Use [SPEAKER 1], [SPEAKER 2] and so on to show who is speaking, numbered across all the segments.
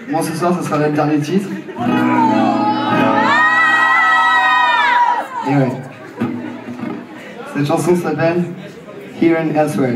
[SPEAKER 1] Moi ce soir, ce sera le dernier titre. Et ouais. Cette chanson s'appelle Here and Elsewhere.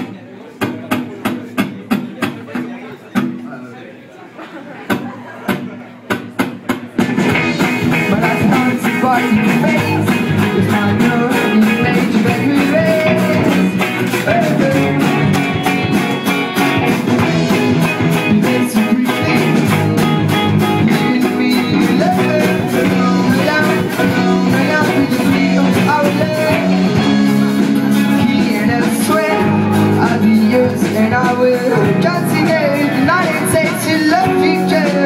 [SPEAKER 2] And I will continue the night and say to love you,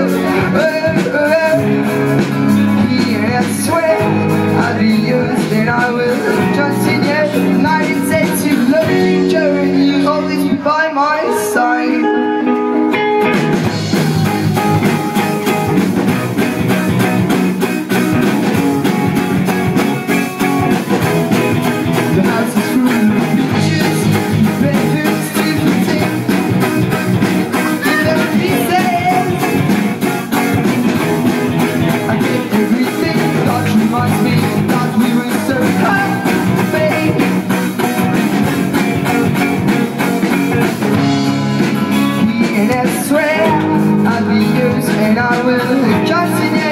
[SPEAKER 2] yeah, I swear I'll be yours. And I will continue the night and say to love you, and you'll always be by my side. The house is full of pictures, bedrooms, reminds me that we were so happy. And I swear I'll be yours and I will continue.